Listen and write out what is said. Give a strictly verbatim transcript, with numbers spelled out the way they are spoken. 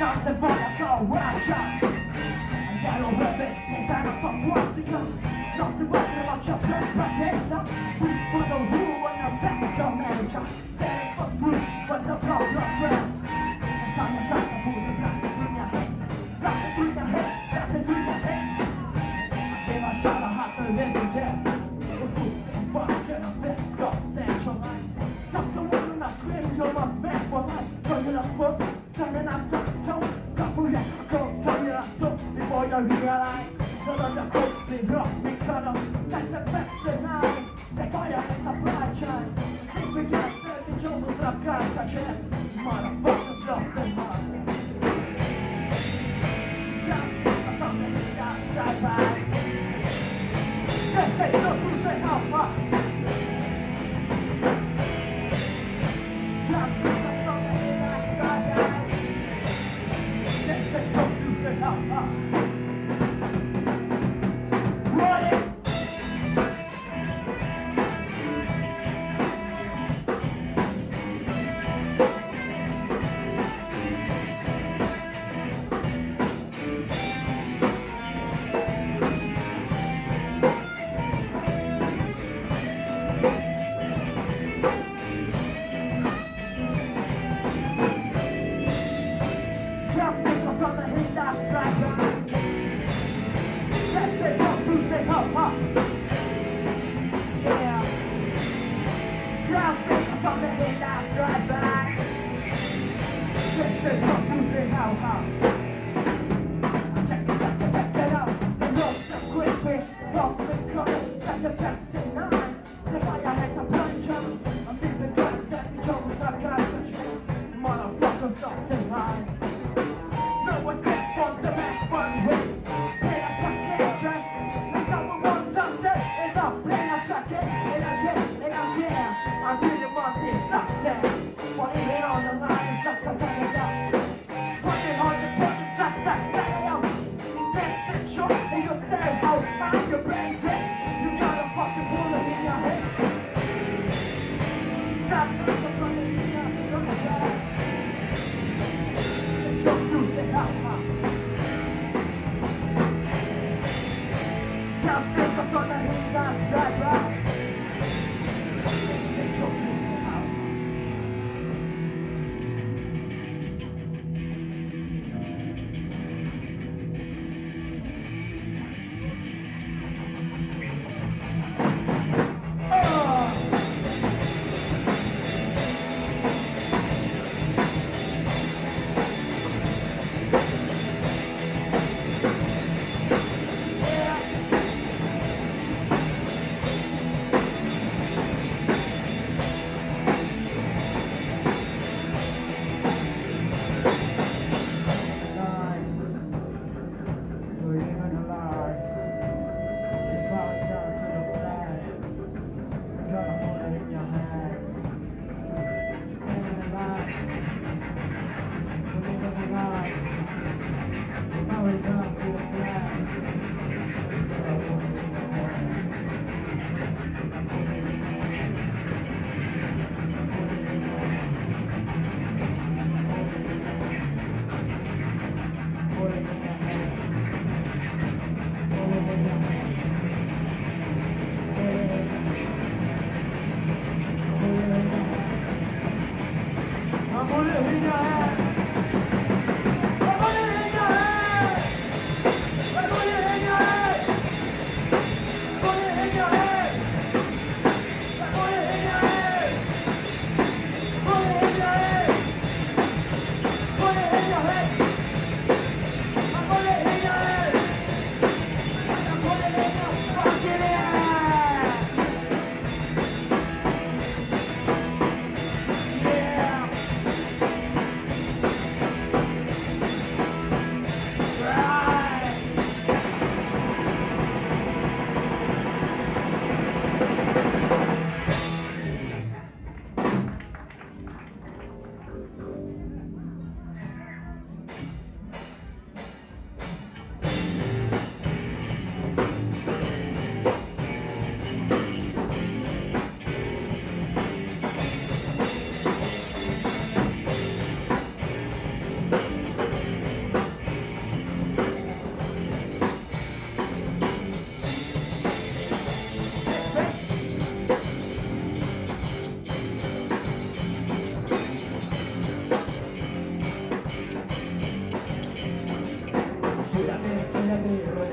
notte voglio coraggio Yellow ribbon, e sarà fa swastika Notte voglio faccia per paghetta This for the rule and a second nature There for blue, but the problem friend And time to cut the food and blast it in your head Blast it in your head, blast it in your head I gave a shot of hot to live in death The food and fuck and a bit got central Something when I scream, you're not meant for life Turn it up, foot, turn it up, turn it up Couple that go, turn it up, turn before you realize None of the coats be rough, be cut up Take the best tonight The fire is a bright shine Think we get thirty jungles of guys I share Motherfuckers lost their mind Jump, I'm from the heat outside by They say don't lose it how far Jump, I'm from the heat outside by They say don't lose it how far nero